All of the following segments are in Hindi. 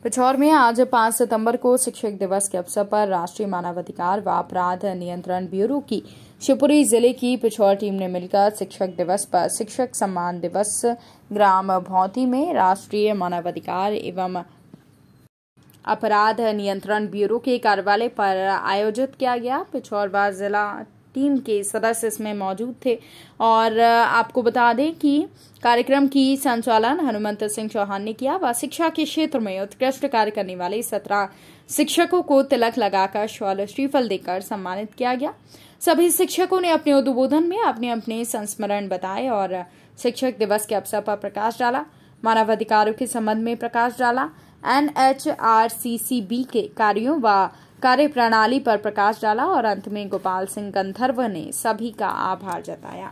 पिछौर में आज 5 सितंबर को शिक्षक दिवस के अवसर पर राष्ट्रीय मानवाधिकार व अपराध नियंत्रण ब्यूरो की शिवपुरी जिले की पिछौर टीम ने मिलकर शिक्षक दिवस पर शिक्षक सम्मान दिवस ग्राम भौंती में राष्ट्रीय मानवाधिकार एवं अपराध नियंत्रण ब्यूरो के कार्यालय पर आयोजित किया गया। पिछौर व जिला टीम के सदस्य इसमें मौजूद थे और आपको बता दें कि कार्यक्रम की संचालन हनुमंत सिंह चौहान ने किया व शिक्षा के क्षेत्र में उत्कृष्ट कार्य करने वाले 17 शिक्षकों को तिलक लगाकर शॉल श्रीफल देकर सम्मानित किया गया। सभी शिक्षकों ने अपने उद्बोधन में अपने अपने संस्मरण बताए और शिक्षक दिवस के अवसर पर प्रकाश डाला, मानवाधिकारों के संबंध में प्रकाश डाला, NHRCCB के कार्यों व कार्य प्रणाली पर प्रकाश डाला और अंत में गोपाल सिंह गंधर्व ने सभी का आभार जताया।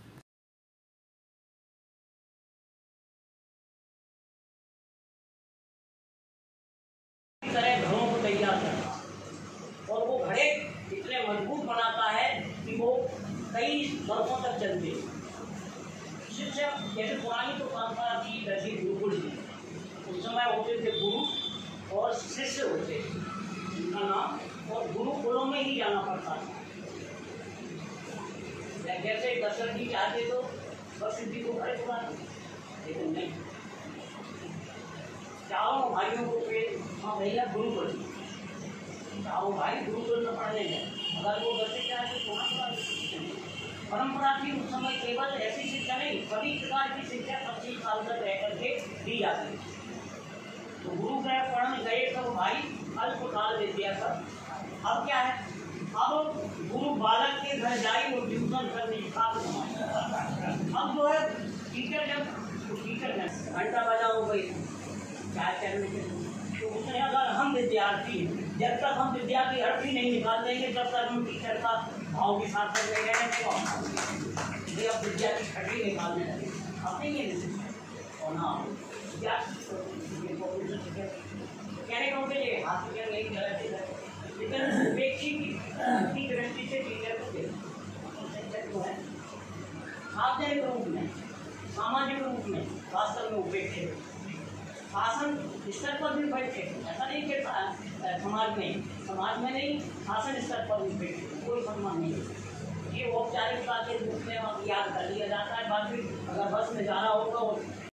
घरों को तैयार करना और वो घड़े इतने मजबूत बनाता है कि वो कई वर्षों तक चलते। शिक्षा जैसे पुरानी तो परंपरा थी वैसी गुरुकुल थी। उस समय होते थे गुरु और शिष्य होते उनका नाम, और गुरुकुलों में ही जाना पड़ता था। जैसे दशरथ जी चाहते तो वशिष्ठ जी को घरे बुलाते, लेकिन नहीं, चारों भाइयों को हाँ भैया गुरुकुल, चारों भाई गुरुकुल में पढ़ने गए। अगर वो दशरथ चाहते तो परंपरा थी उस समय। केवल ऐसी शिक्षा नहीं, सभी प्रकार की शिक्षा 25 साल तक रह करके दी जाती थी। तो गुरु गए पढ़ने गए सब भाई अल्पकाल विद्या कर। अब क्या है, अब गुरु बालक के घर जाई वो ट्यूशन करने का। अब जो है टीचर जब टीचर ने घंटा बजाओ भाई क्या करने के, तो उसने अगर हम विद्यार्थी जब तक हम विद्या की अर्थ ही नहीं निकाल देंगे तब तक हम टीचर का भाव के साथ कर ले गए। अब विद्या की छठी निकालने लगे अपने ये और ना कहने को लिए हाथ नहीं गलत है, लेकिन उपेक्षित की दृष्टि से टीचर को है सार्वजनिक रूप में, सामाजिक रूप में वास्तव में उपेक्षित। शासन स्तर पर भी बैठे, ऐसा नहीं कि समाज में नहीं, शासन स्तर पर भी उपेक्षित, कोई सम्मान नहीं। ये औपचारिकता के रूप में याद कर लिया जाता है। बाद में अगर बस में जाना होगा